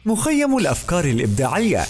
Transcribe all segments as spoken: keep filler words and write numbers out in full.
مخيم الأفكار الإبداعية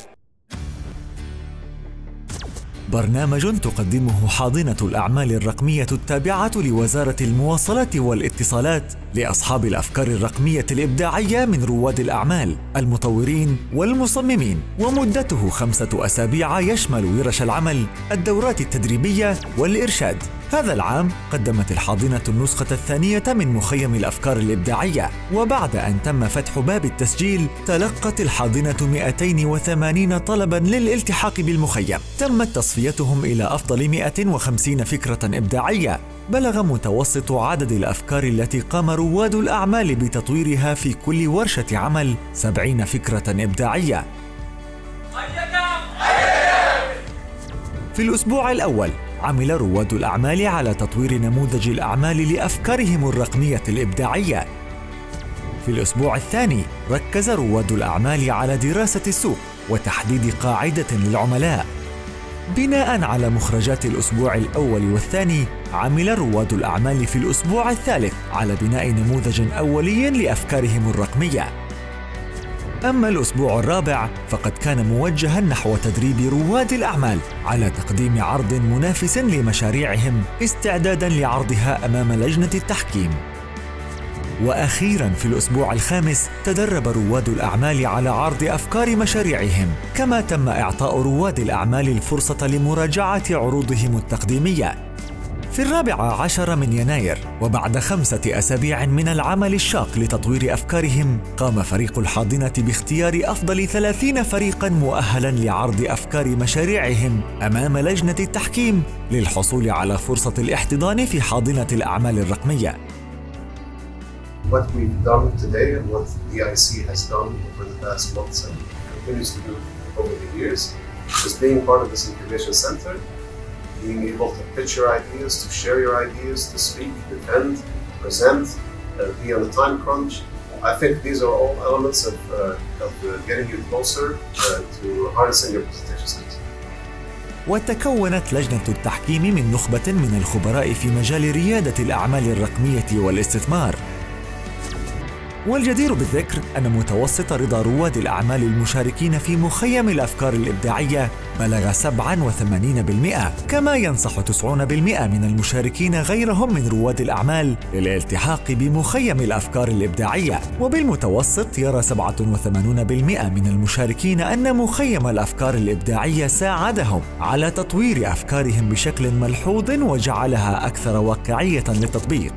برنامج تقدمه حاضنة الأعمال الرقمية التابعة لوزارة المواصلات والاتصالات لأصحاب الأفكار الرقمية الإبداعية من رواد الأعمال، المطورين والمصممين، ومدته خمسة أسابيع يشمل ورش العمل، الدورات التدريبية والإرشاد. هذا العام قدمت الحاضنة النسخة الثانية من مخيم الأفكار الإبداعية، وبعد أن تم فتح باب التسجيل تلقت الحاضنة مئتين وثمانين طلباً للالتحاق بالمخيم. تمت تصفيتهم إلى أفضل مئة وخمسين فكرة إبداعية. بلغ متوسط عدد الأفكار التي قام رواد الأعمال بتطويرها في كل ورشة عمل سبعين فكرة إبداعية. في الأسبوع الأول عمل رواد الأعمال على تطوير نموذج الأعمال لأفكارهم الرقمية الإبداعية. في الأسبوع الثاني ركز رواد الأعمال على دراسة السوق وتحديد قاعدة للعملاء. بناء على مخرجات الأسبوع الأول والثاني عمل رواد الأعمال في الأسبوع الثالث على بناء نموذج أولي لأفكارهم الرقمية. أما الأسبوع الرابع فقد كان موجهاً نحو تدريب رواد الأعمال على تقديم عرض منافس لمشاريعهم استعداداً لعرضها أمام لجنة التحكيم. وأخيراً في الأسبوع الخامس تدرب رواد الأعمال على عرض أفكار مشاريعهم، كما تم إعطاء رواد الأعمال الفرصة لمراجعة عروضهم التقديمية. في الرابع عشر من يناير وبعد خمسة أسابيع من العمل الشاق لتطوير أفكارهم قام فريق الحاضنة باختيار أفضل ثلاثين فريقاً مؤهلاً لعرض أفكار مشاريعهم أمام لجنة التحكيم للحصول على فرصة الاحتضان في حاضنة الأعمال الرقمية. What we've done today and what D I C has done over the past months and continues to do over the years is being part of this incubation center, being able to pitch your ideas, to share your ideas, to speak, defend, present, uh, be on a time crunch. I think these are all elements of, uh, of uh, getting you closer uh, to harnessing your presentation skills. وتكونت لجنة التحكيم من نخبة من الخبراء في مجال ريادة الأعمال الرقمية والاستثمار. والجدير بالذكر أن متوسط رضا رواد الأعمال المشاركين في مخيم الأفكار الإبداعية بلغ سبعة وثمانين بالمئة، كما ينصح تسعين بالمئة من المشاركين غيرهم من رواد الأعمال للالتحاق بمخيم الأفكار الإبداعية. وبالمتوسط يرى سبعة وثمانين بالمئة من المشاركين أن مخيم الأفكار الإبداعية ساعدهم على تطوير أفكارهم بشكل ملحوظ وجعلها أكثر واقعية للتطبيق.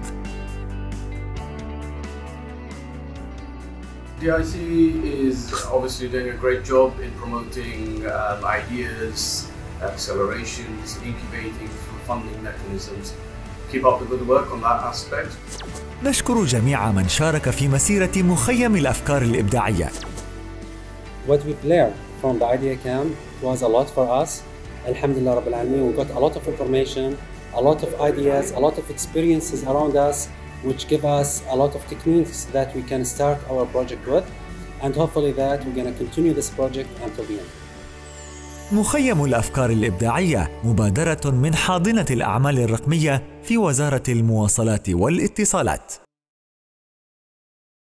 D I C is obviously doing a great job in promoting um, ideas, accelerations, incubating through funding mechanisms. Keep up the good work on that aspect. نشكر جميع من شارك في مسيرة مخيم الأفكار الإبداعية. What we've learned from the Idea Camp was a lot for us. Alhamdulillah Rabbil Alameen, we got a lot of information, a lot of ideas, a lot of experiences around us, which give us a lot of techniques that we can start our project with, and hopefully that we're going to continue this project until the end. مخيم الأفكار الإبداعية مبادرة من حاضنة الأعمال الرقمية في وزارة المواصلات والاتصالات.